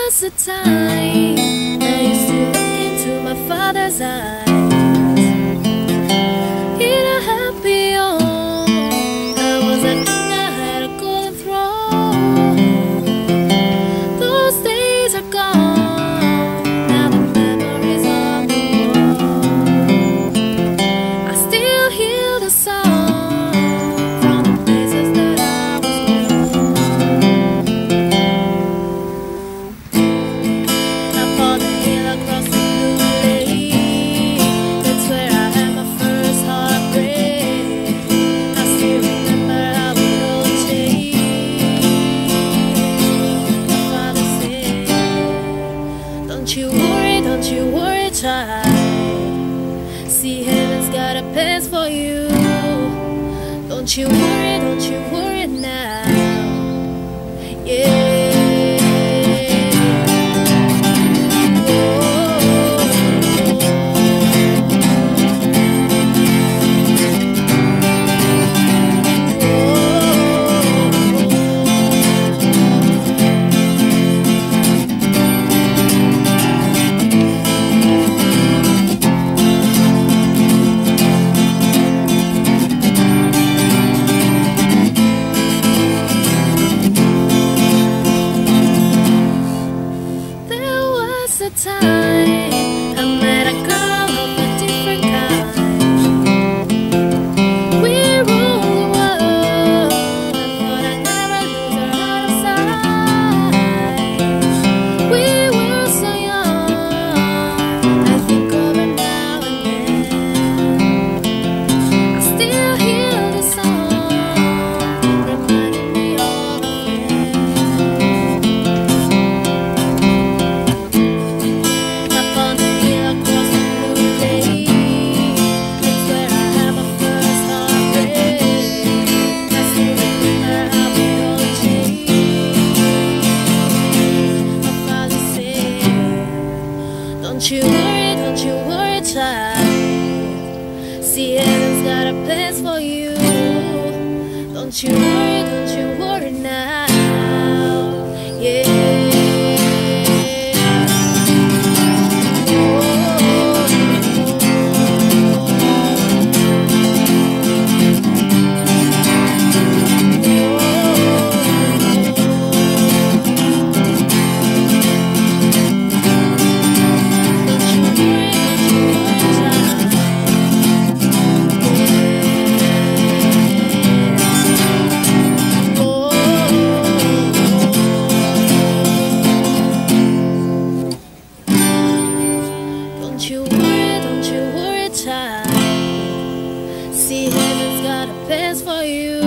was a time I used to look into my father's eyes. In a happy home, I was a king, I had a golden throne. Those days are gone, now the memories on the wall. I still hear the song from the places that I was born. Upon the hill across the blue lake, that's where I had my first heartbreak. I still remember how it all changed. My father said, don't you worry, child. See, heaven's got a place for you. Don't you worry now. Yeah. The time I met a girl of a different kind. We ruled the world. I thought I'd never lose her out of sight. We were so young, I think of her now and then. I still hear the song reminding me of a Don't you worry, child. See, heaven's got a place for you. Don't you worry now. Yeah. Don't you worry, child. See, heaven's got a place for you.